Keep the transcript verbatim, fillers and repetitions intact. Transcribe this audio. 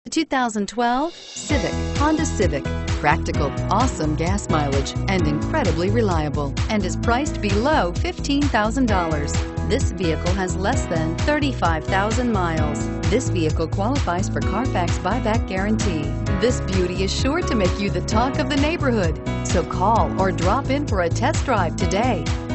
two thousand twelve Civic, Honda Civic. Practical, awesome gas mileage, and incredibly reliable, and is priced below fifteen thousand dollars. This vehicle has less than thirty-five thousand miles. This vehicle qualifies for Carfax buyback guarantee. This beauty is sure to make you the talk of the neighborhood. So call or drop in for a test drive today.